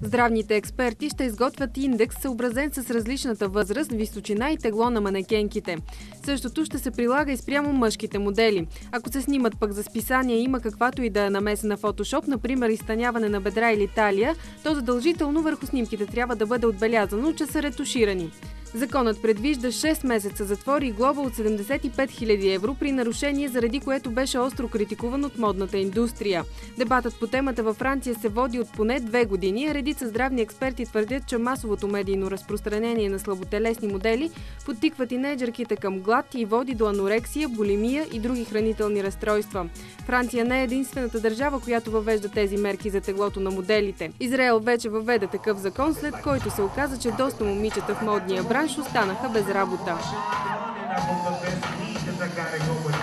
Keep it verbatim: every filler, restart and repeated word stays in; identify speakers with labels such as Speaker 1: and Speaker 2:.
Speaker 1: Здравните експерти ще изготвят индекс, съобразен с различната възраст, височина и тегло на манекенките. Същото ще се прилага и спрямо мъжките модели. Ако се снимат пък за списание има каквато и да е намеса на фотошоп, например изтъняване на бедра или талия, то задължително върху снимките трябва да бъде отбелязано, че са ретуширани. Законът предвижда шест месеца затвор и глоба от седемдесет и пет хиляди евро при нарушение, заради което беше остро критикуван от модната индустрия. Дебатът по темата във Франция се води от поне две години, а редица здравни експерти твърдят, че масовото медийно разпространение на слаботелесни модели подтиква тинейджърките към глад и води до анорексия, булимия и други хранителни разстройства. Франция не е единствената държава, която въвежда тези мерки за теглото на моделите. Израел вече въведе такъв закон, след който се оказа, че доста момичета в модния бранш останаха без работа.